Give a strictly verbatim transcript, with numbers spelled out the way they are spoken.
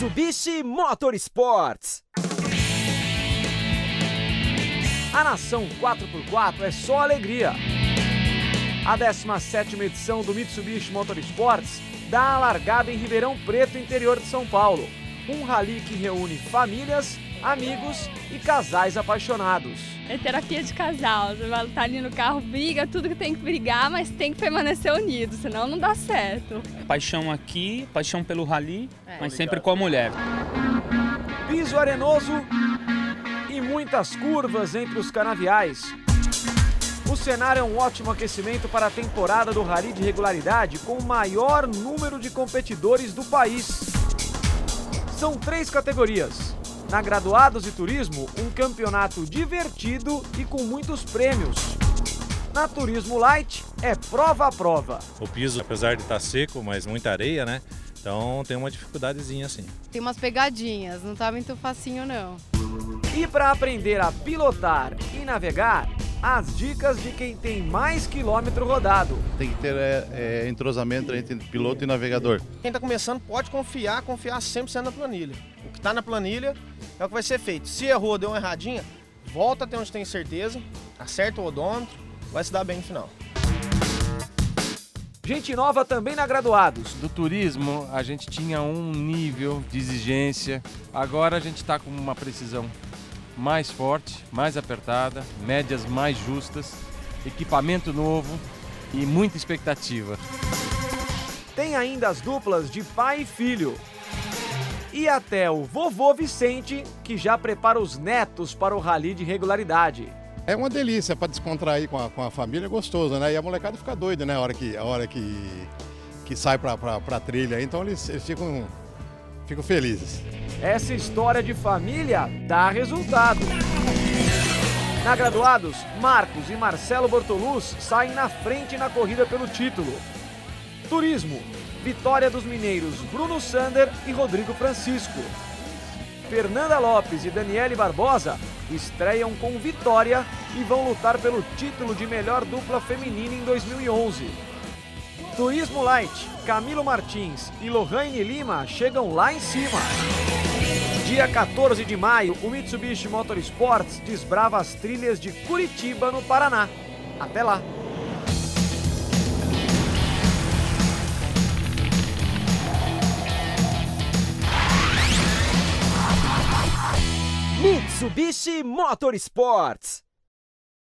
Mitsubishi Motorsports. A Nação quatro por quatro é só alegria. A décima sétima edição do Mitsubishi Motorsports dá a largada em Ribeirão Preto, interior de São Paulo. Um rally que reúne famílias, amigos e casais apaixonados. É terapia de casal, você vai estar ali no carro, briga, tudo que tem que brigar, mas tem que permanecer unido, senão não dá certo. Paixão aqui, paixão pelo rally, é. mas sempre com a mulher. Piso arenoso e muitas curvas entre os canaviais. O cenário é um ótimo aquecimento para a temporada do rally de regularidade com o maior número de competidores do país. São três categorias. Na Graduados e Turismo, um campeonato divertido e com muitos prêmios. Na Turismo Light, é prova a prova. O piso, apesar de estar seco, mas muita areia, né? Então tem uma dificuldadezinha assim. Tem umas pegadinhas, não tá muito facinho não. E para aprender a pilotar e navegar, as dicas de quem tem mais quilômetro rodado. Tem que ter é, é, entrosamento entre piloto e navegador. Quem está começando pode confiar, confiar cem por cento na planilha. O que está na planilha é o que vai ser feito. Se errou, deu uma erradinha, volta até onde tem certeza, acerta o odômetro, vai se dar bem no final. Gente nova também na Graduados. Do turismo, a gente tinha um nível de exigência, agora a gente está com uma precisão mais forte, mais apertada, médias mais justas, equipamento novo e muita expectativa. Tem ainda as duplas de pai e filho. E até o vovô Vicente, que já prepara os netos para o rally de regularidade. É uma delícia para descontrair com a, com a família, é gostoso, né? E a molecada fica doida, né? A hora que, a hora que, que sai para a trilha, então eles, eles ficam, ficam felizes. Essa história de família dá resultado. Na Graduados, Marcos e Marcelo Bortoluz saem na frente na corrida pelo título. Turismo, vitória dos mineiros Bruno Sander e Rodrigo Francisco. Fernanda Lopes e Daniele Barbosa estreiam com vitória e vão lutar pelo título de melhor dupla feminina em dois mil e onze. Turismo Light, Camilo Martins e Lohane Lima chegam lá em cima. Dia quatorze de maio, o Mitsubishi Motorsports desbrava as trilhas de Curitiba, no Paraná. Até lá! Mitsubishi Motorsports.